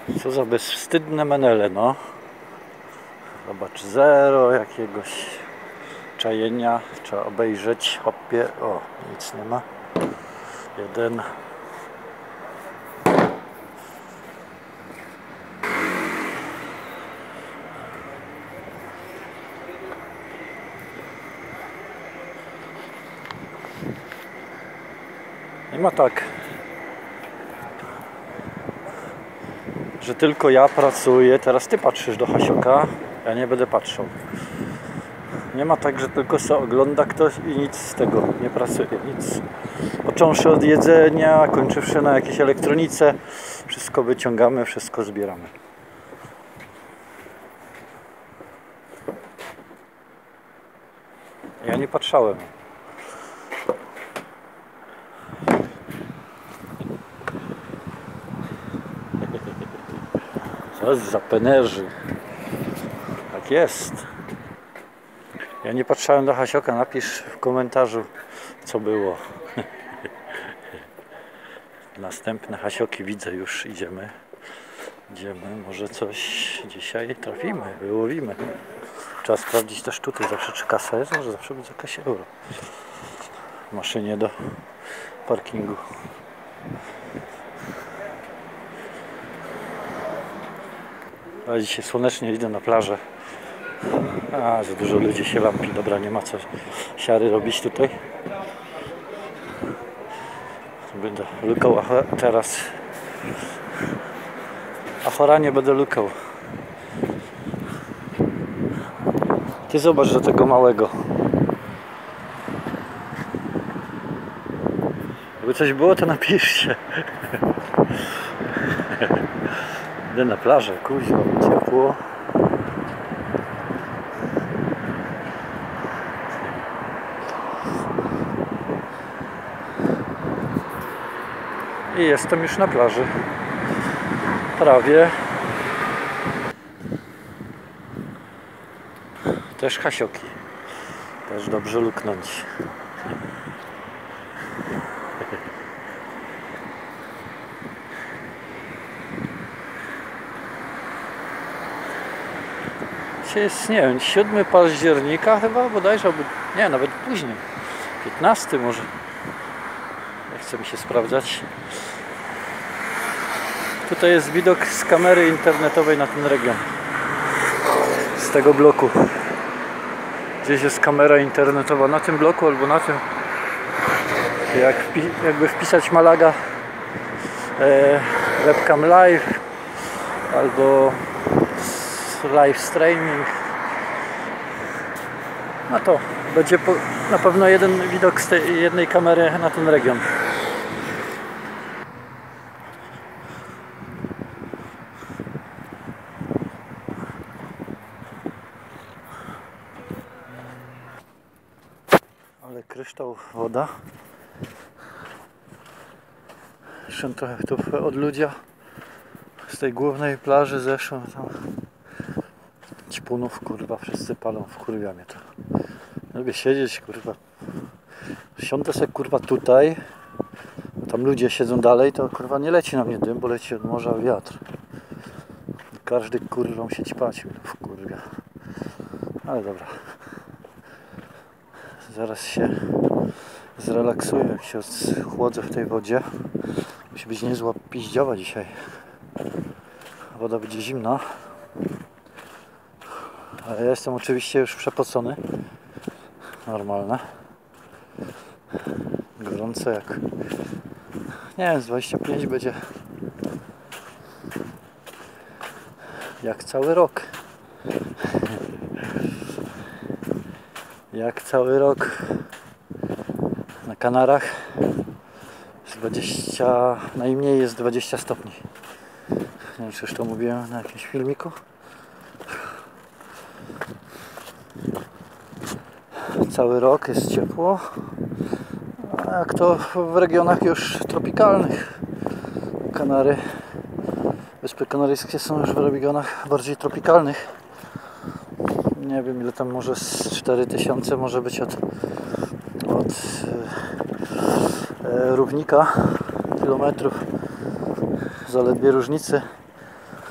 Co za bezwstydne menele, no. Zobacz, zero jakiegoś czajenia. Trzeba obejrzeć. Hopie. O, nic nie ma. Jeden. Nie ma tak, że tylko ja pracuję. Teraz ty patrzysz do Hasioka, ja nie będę patrzył. Nie ma tak, że tylko se ogląda ktoś i nic z tego nie pracuje, nic. Począwszy od jedzenia, kończywszy na jakiejś elektronice, wszystko wyciągamy, wszystko zbieramy. Ja nie patrzałem. Co za penerzy. Tak jest. Ja nie patrzałem do Hasioka, napisz w komentarzu, co było. Następne Hasioki widzę, już idziemy. Może coś dzisiaj trafimy, wyłowimy. Trzeba sprawdzić też tutaj zawsze, czy kasa jest, może zawsze być jakaś euro w maszynie do parkingu. A dzisiaj słonecznie, idę na plażę. A, za dużo ludzi się lampi. Dobra, nie ma co siary robić tutaj. Będę lukał teraz. Afora nie będę lukał. Ty zobacz do tego małego. Jakby coś było, to napiszcie. Idę na plażę, kuźwa, ciepło. I jestem już na plaży. Prawie. Też Hasioki. Też dobrze luknąć. Dzisiaj jest, nie wiem, 7 października chyba bodajże, albo nie, nawet później. 15 może. Nie chce mi się sprawdzać. Tutaj jest widok z kamery internetowej na ten region. Z tego bloku. Gdzieś jest kamera internetowa na tym bloku albo na tym. Jakby wpisać Malaga webcam live albo live streaming, no to będzie na pewno jeden widok z tej jednej kamery na ten region. Ale kryształ, woda. Jeszcze trochę tu od ludzia z tej głównej plaży zeszło tam. Ćpunów, kurwa, wszyscy palą, wkurwia mnie to. Lubię siedzieć, kurwa. Siądę sobie, kurwa, tutaj. Tam ludzie siedzą dalej, to kurwa nie leci na mnie dym, bo leci od morza wiatr. Każdy kurwą się ćpać, wkurwia. Ale dobra. Zaraz się zrelaksuję, jak się chłodzę w tej wodzie. Musi być niezła piździowa dzisiaj. Woda będzie zimna. Ale ja jestem oczywiście już przepocony. Normalne. Gorące jak... Nie wiem, z 25 będzie... Jak cały rok. Jak cały rok. Na Kanarach jest 20... Najmniej jest 20 stopni. Nie wiem, czy już to mówiłem na jakimś filmiku. Cały rok jest ciepło, a jak to w regionach już tropikalnych. Kanary, Wyspy Kanaryjskie są już w regionach bardziej tropikalnych. Nie wiem ile tam, może z 4000 może być od równika kilometrów, zaledwie różnicy.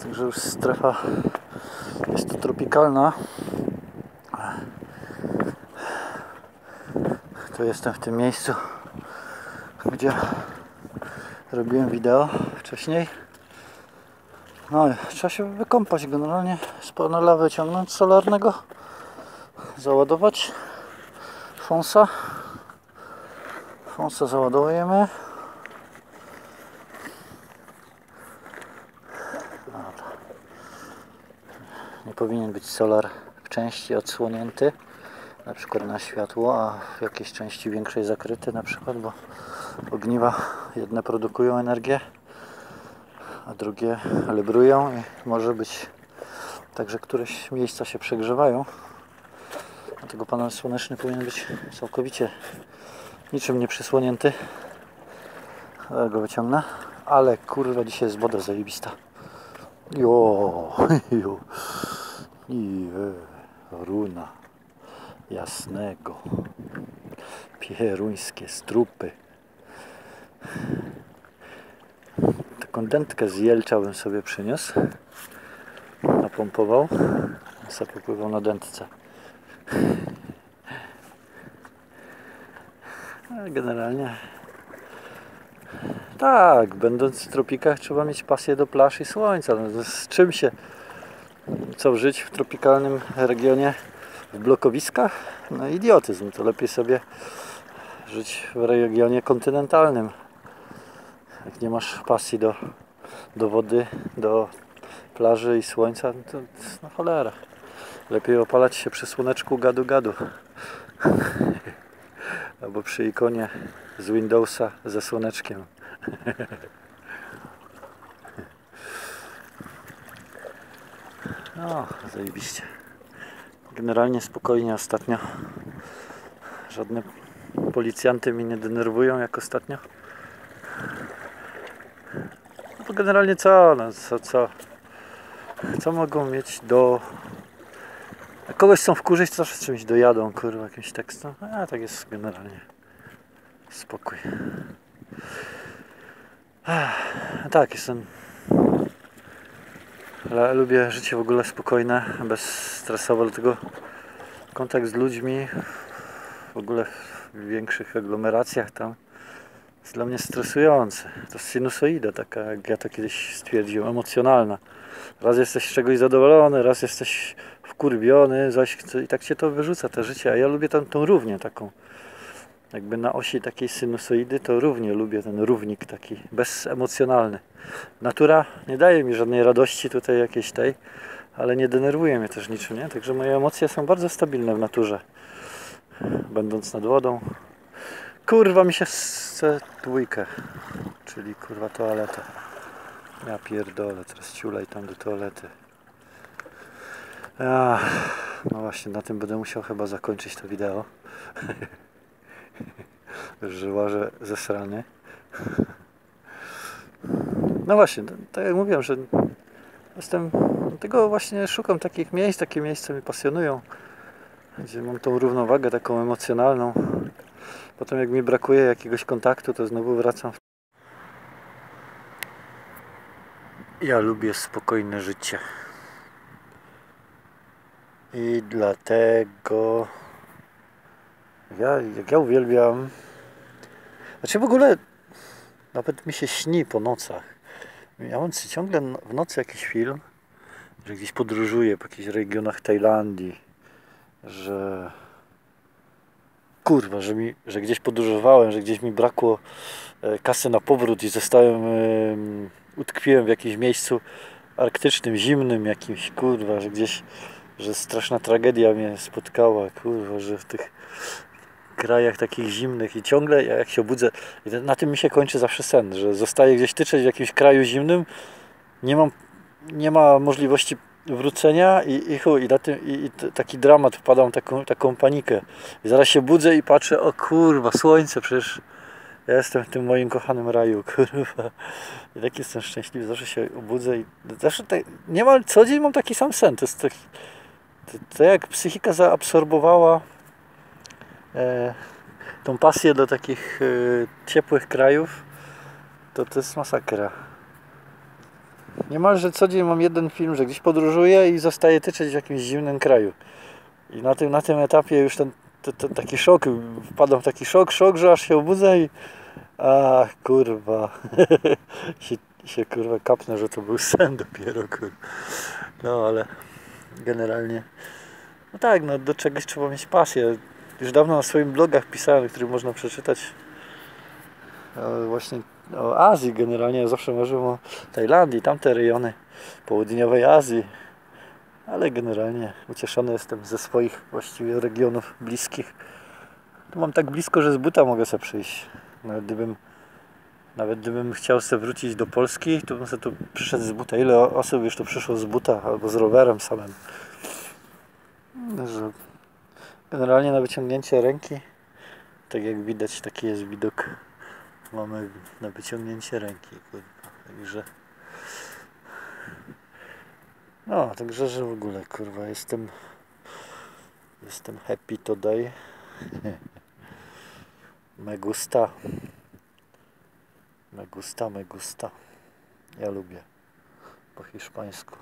Także już strefa jest tu tropikalna. Tu jestem w tym miejscu, gdzie robiłem wideo wcześniej. No i trzeba się wykąpać generalnie, z panela wyciągnąć solarnego, załadować Fonsa. Fonsa załadujemy. Nie powinien być solar w części odsłonięty, na przykład na światło, a w jakiejś części większej zakryty na przykład, bo ogniwa jedne produkują energię, a drugie librują i może być tak, że któreś miejsca się przegrzewają. Dlatego panel słoneczny powinien być całkowicie niczym nie przysłonięty. Ja go wyciągnę, ale kurwa dzisiaj jest woda zajebista. Jo. I runa jasnego, pieruńskie strupy. Taką dętkę z Jelcza bym sobie przyniósł, napompował, sobie popływał na dętce. Generalnie tak, będąc w tropikach trzeba mieć pasję do plaż i słońca. No, z czym się co żyć w tropikalnym regionie w blokowiskach? No idiotyzm, to lepiej sobie żyć w regionie kontynentalnym. Jak nie masz pasji do wody, do plaży i słońca, to no cholera. Lepiej opalać się przy słoneczku gadu. Albo przy ikonie z Windowsa ze słoneczkiem. No, zajebiście. Generalnie spokojnie ostatnio. Żadne policjanty mnie nie denerwują jak ostatnio. No to generalnie co? No, co mogą mieć do... Jak kogoś chcą wkurzyć, to zawsze z czymś dojadą, kurwa, jakimś tekstem. A tak jest generalnie. Spokój. Tak, jestem... Ale lubię życie w ogóle spokojne, bezstresowe, dlatego kontakt z ludźmi w ogóle w większych aglomeracjach tam jest dla mnie stresujący. To jest sinusoida taka, jak ja to kiedyś stwierdziłem, emocjonalna. Raz jesteś z czegoś zadowolony, raz jesteś wkurwiony, zaś i tak cię to wyrzuca, to życie. A ja lubię tą równię taką. Jakby na osi takiej sinusoidy to równie lubię ten równik taki bezemocjonalny. Natura nie daje mi żadnej radości tutaj jakiejś tej, ale nie denerwuje mnie też niczym, nie? Także moje emocje są bardzo stabilne w naturze. Będąc nad wodą. Kurwa mi się chce dwójkę, czyli kurwa toaleta. Ja pierdolę, teraz ciulej tam do toalety. No właśnie, na tym będę musiał chyba zakończyć to wideo. Że łażę zesrany. No właśnie, tak jak mówiłem, że jestem... Tego właśnie szukam takich miejsc, takie miejsca mnie pasjonują. Gdzie mam tą równowagę taką emocjonalną. Potem jak mi brakuje jakiegoś kontaktu, to znowu wracam. Ja lubię spokojne życie. I dlatego... Jak ja uwielbiam... Znaczy w ogóle nawet mi się śni po nocach. Ja mam ciągle w nocy jakiś film, że gdzieś podróżuję po jakichś regionach Tajlandii, że kurwa, że gdzieś podróżowałem, że gdzieś mi brakło kasy na powrót i zostałem, utkwiłem w jakimś miejscu arktycznym, zimnym jakimś, kurwa, że gdzieś, że straszna tragedia mnie spotkała, kurwa, że w tych krajach takich zimnych i ciągle jak się obudzę, na tym mi się kończy zawsze sen, że zostaję gdzieś tyczeć w jakimś kraju zimnym, nie ma możliwości wrócenia i chuj, i taki dramat, wpadam taką panikę i zaraz się budzę i patrzę, o kurwa, słońce, przecież ja jestem w tym moim kochanym raju, kurwa, i tak jestem szczęśliwy, zawsze się obudzę i zawsze tak, co dzień mam taki sam sen, to jest tak, to jak psychika zaabsorbowała tą pasję do takich ciepłych krajów, to jest masakra. Niemalże co dzień mam jeden film, że gdzieś podróżuję i zostaję tyczeć w jakimś zimnym kraju. I na tym etapie już ten taki szok, wpadam w taki szok, że aż się obudzę i ach kurwa, się kurwa kapnę, że to był sen dopiero kurwa. No ale generalnie, no tak, no do czegoś trzeba mieć pasję. Już dawno na swoim blogach pisałem, który można przeczytać właśnie o Azji generalnie. Ja zawsze marzyłem o Tajlandii, tamte rejony południowej Azji. Ale generalnie ucieszony jestem ze swoich właściwie regionów bliskich. Tu mam tak blisko, że z buta mogę sobie przyjść. Nawet gdybym chciał sobie wrócić do Polski, to bym sobie tu przyszedł z buta. Ile osób już tu przyszło z buta albo z rowerem samym. Że generalnie na wyciągnięcie ręki, tak jak widać, taki jest widok. Mamy na wyciągnięcie ręki. Także no, także że w ogóle kurwa jestem happy today. Me gusta. Me gusta, me gusta. Ja lubię po hiszpańsku.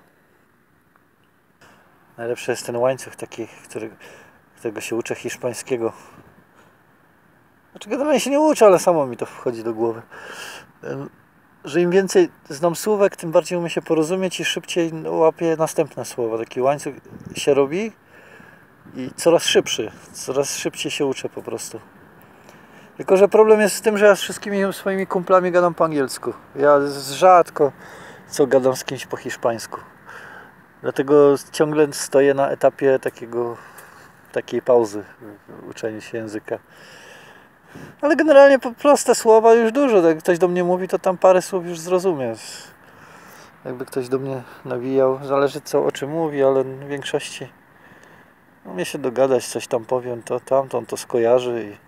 Najlepszy jest ten łańcuch taki, którego się uczę hiszpańskiego. Znaczy generalnie się nie uczę, ale samo mi to wchodzi do głowy. Że im więcej znam słówek, tym bardziej umiem się porozumieć i szybciej łapię następne słowa. Taki łańcuch się robi i coraz szybciej się uczę po prostu. Tylko że problem jest z tym, że ja z wszystkimi swoimi kumplami gadam po angielsku. Ja rzadko co gadam z kimś po hiszpańsku. Dlatego ciągle stoję na etapie takiej pauzy w uczeniu się języka. Ale generalnie proste słowa już dużo. Jak ktoś do mnie mówi, to tam parę słów już zrozumie. Jakby ktoś do mnie nawijał, zależy o czym mówi, ale w większości umie się dogadać, coś tam powiem, to tamtą to skojarzy i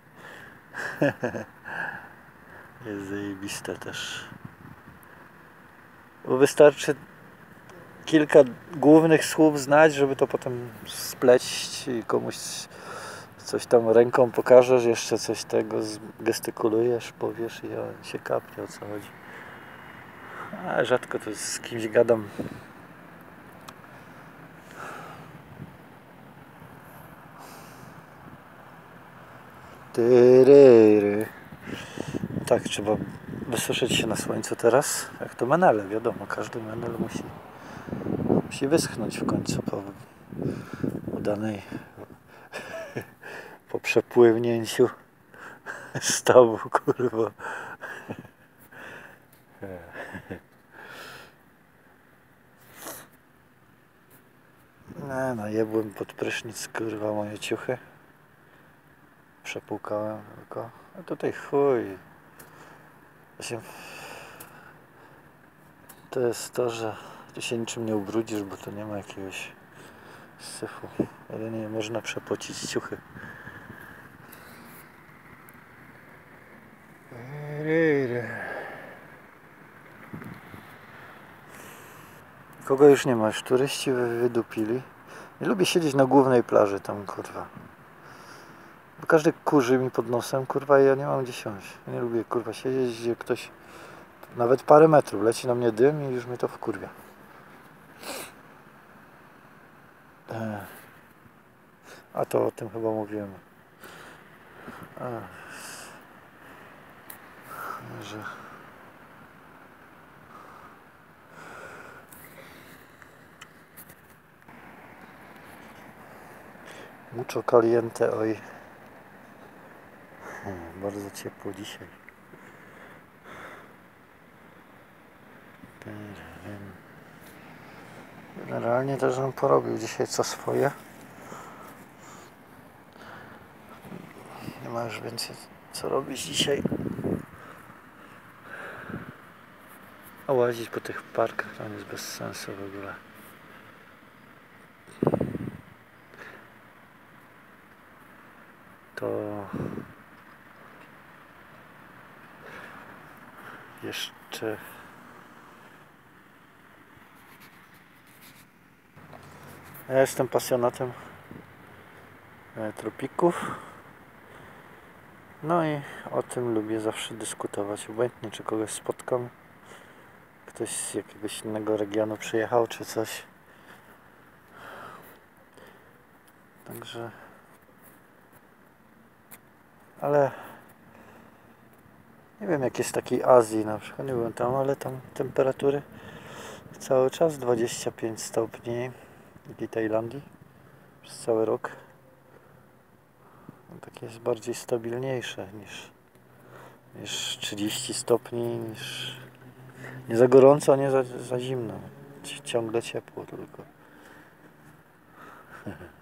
jest zajebiste też. Bo wystarczy kilka głównych słów znać, żeby to potem spleść i komuś coś tam ręką pokażesz, jeszcze coś tego gestykulujesz, powiesz i on się kapnie, o co chodzi. A rzadko to z kimś gadam. Tyryry. Tak, trzeba wysuszyć się na słońcu teraz. Jak to menele, wiadomo, każdy menel musi wyschnąć w końcu po udanej po przepływnięciu stawu, kurwa. No, jebłem pod prysznic, kurwa, moje ciuchy. Przepłukałem tylko. A tutaj chuj. Właśnie to jest to, że tu się niczym nie ubrudzisz, bo tu nie ma jakiegoś syfu. Jedynie można przepocić ciuchy. Kogo już nie ma? Już turyści wydupili. Nie lubię siedzieć na głównej plaży tam, kurwa. Bo każdy kurzy mi pod nosem, kurwa, i ja nie mam gdzie siąść. Ja nie lubię, kurwa, siedzieć, gdzie ktoś nawet parę metrów leci na mnie dym i już mnie to wkurwia. A to o tym chyba mówiłem. Że mucho caliente hoy. Bardzo ciepło dzisiaj. Generalnie też bym porobił dzisiaj co swoje. Nie ma już więcej co robić dzisiaj. A łazić po tych parkach to jest bez sensu w ogóle. To jeszcze ja jestem pasjonatem tropików. No i o tym lubię zawsze dyskutować. Obojętnie czy kogoś spotkam, ktoś z jakiegoś innego regionu przyjechał czy coś. Także... Ale... Nie wiem jak jest w takiej Azji na przykład, nie byłem tam, ale tam temperatury cały czas 25 stopni w Tajlandii przez cały rok. Takie jest bardziej stabilniejsze niż 30 stopni, niż nie za gorąco, nie za zimno. Ciągle ciepło tylko.